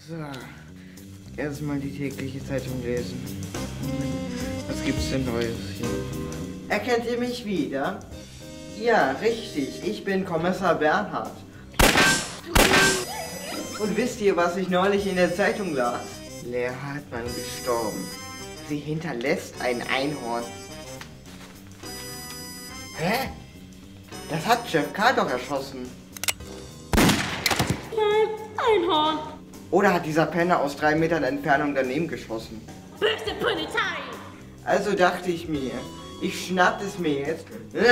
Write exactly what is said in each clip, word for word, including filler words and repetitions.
So, erstmal die tägliche Zeitung lesen. Was gibt's denn Neues hier? Erkennt ihr mich wieder? Ja, richtig, ich bin Kommissar Bernhard. Und wisst ihr, was ich neulich in der Zeitung las? Lea Hartmann gestorben. Sie hinterlässt ein Einhorn. Hä? Das hat Chef Karl doch erschossen. Nein, Einhorn. Oder hat dieser Penner aus drei Metern Entfernung daneben geschossen? Böse Polizei. Also dachte ich mir, ich schnapp es mir jetzt.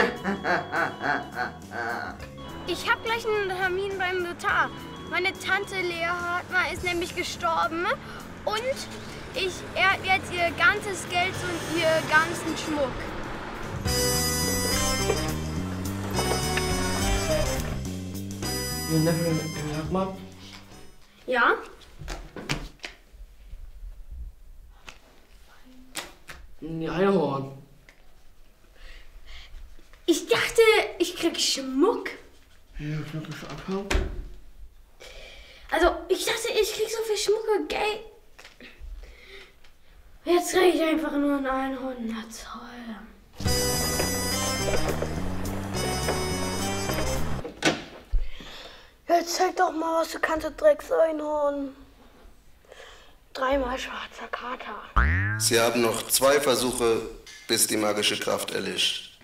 Ich hab gleich einen Termin beim Notar. Meine Tante Lea Hartmann ist nämlich gestorben und ich erbe jetzt ihr ganzes Geld und ihr ganzen Schmuck. Hartmann? Ja? Ein Einhorn. Ich dachte, ich krieg Schmuck. Ja, knackig abhauen. Also, ich dachte, ich krieg so viel Schmuck und Geld. Jetzt krieg ich einfach nur ein Einhorn. Na toll. Jetzt zeig doch mal, was du kannst, du Dreckseinhorn. Dreimal schwarzer Kater. Sie haben noch zwei Versuche, bis die magische Kraft erlischt.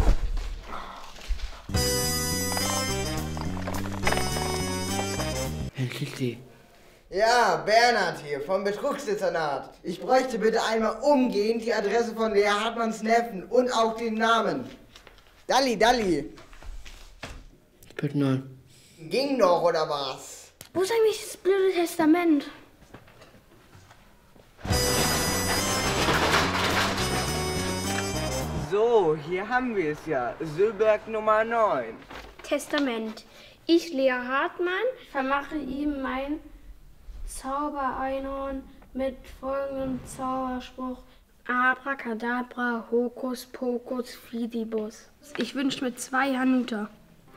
Herr Kitty. Ja, Bernhard hier vom Betrugsdezernat. Ich bräuchte bitte einmal umgehend die Adresse von Lea Hartmanns Neffen und auch den Namen. Dalli, Dalli. Bitte nein. Ging doch, oder was? Wo ist eigentlich das blöde Testament? So, hier haben wir es ja. Sülberg Nummer neun. Testament. Ich, Lea Hartmann, vermache ihm mein Zaubereinhorn mit folgendem Zauberspruch. Abracadabra, Hokus Pokus Fidibus. Ich wünsche mir zwei Hanuta.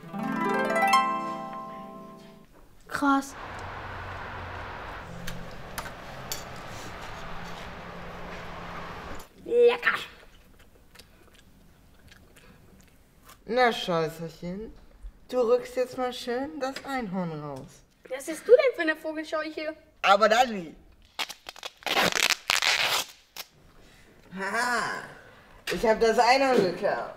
Krass. Lecker. Na, Scheißerchen. Du rückst jetzt mal schön das Einhorn raus. Was bist du denn für eine Vogelscheuche? Aber Dalli. Haha. Ich hab das Einhorn geklaut.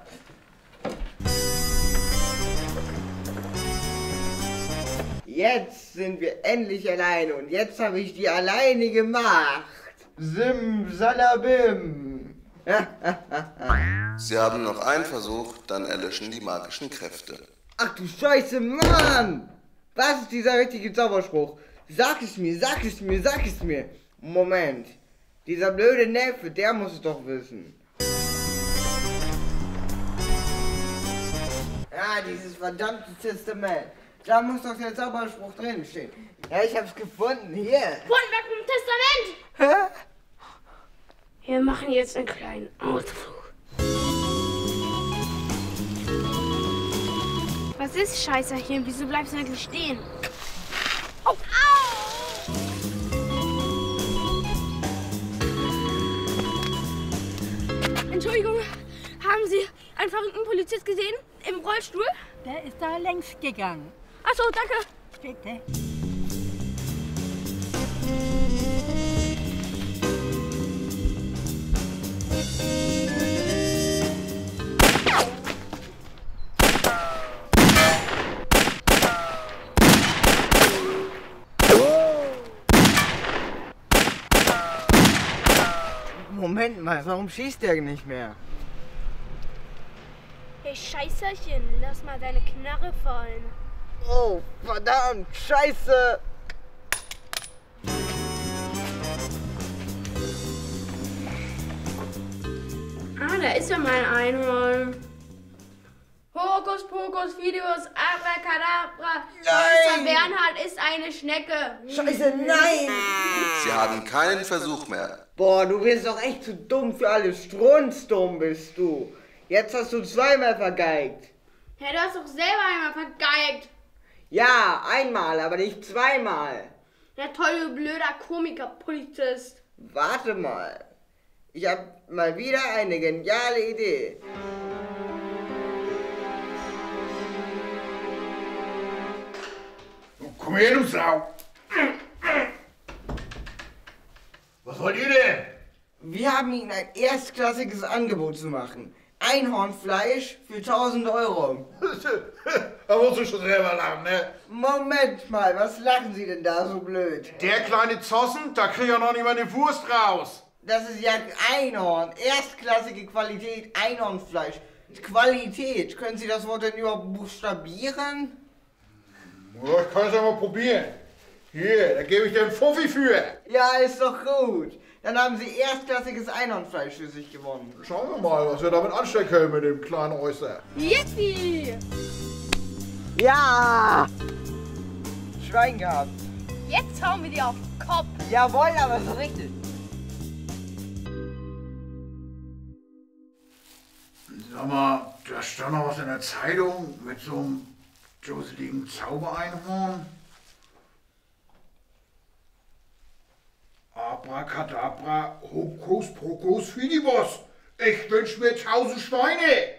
Jetzt sind wir endlich alleine und jetzt habe ich die alleinige Macht. Simsalabim. Sie haben noch einen Versuch, dann erlöschen die magischen Kräfte. Ach du Scheiße, Mann! Was ist dieser richtige Zauberspruch? Sag es mir, sag es mir, sag es mir. Moment. Dieser blöde Neffe, der muss es doch wissen. Ja, dieses verdammte Testament. Da muss doch der Zauberspruch drin stehen. Ja, ich hab's gefunden. Hier. Von weg vom Testament! Hä? Wir machen jetzt einen kleinen Ausflug. Was ist Scheißerchen? Wieso bleibst du eigentlich stehen? Oh. Au! Entschuldigung, haben Sie einen verrückten Polizist gesehen? Im Rollstuhl? Der ist da längst gegangen. Ach so, danke. Bitte. Moment mal, warum schießt der nicht mehr? Hey Scheißerchen, lass mal deine Knarre fallen. Oh, verdammt, Scheiße! Ah, da ist ja mein Einhorn. Hokus Pokus Fidibus Abracadabra. Kommissar Bernhard ist eine Schnecke. Scheiße, nein! Sie haben keinen Versuch mehr. Boah, du bist doch echt zu dumm für alles. Strunzdumm bist du. Jetzt hast du zweimal vergeigt. Ja, du hast doch selber einmal vergeigt. Ja, einmal, aber nicht zweimal. Der tolle, blöder Komiker-Polizist. Warte mal. Ich habe mal wieder eine geniale Idee. Komm her, du Sau! Was wollt ihr denn? Wir haben Ihnen ein erstklassiges Angebot zu machen. Einhornfleisch für tausend Euro. Da musst du schon selber lachen, ne? Moment mal, was lachen Sie denn da so blöd? Der kleine Zossen, da krieg ich ja noch nicht mal eine Wurst raus. Das ist ja Einhorn. Erstklassige Qualität, Einhornfleisch. Qualität. Können Sie das Wort denn überhaupt buchstabieren? Ja, ich kann es ja mal probieren. Hier, da gebe ich dir einen Fuffi für. Ja, ist doch gut. Dann haben Sie erstklassiges Einhornfleisch für sich gewonnen. Schauen wir mal, was wir damit anstellen können mit dem kleinen Äußer. Yippie! Ja! Schwein gehabt. Jetzt hauen wir dir auf den Kopf. Jawohl, aber so richtig. Sag mal, da stand noch was in der Zeitung mit so einem dusseligen Zaubereinhorn. Abracadabra, Hokus Pokus Fidibus. Ich wünsch mir tausend Schweine.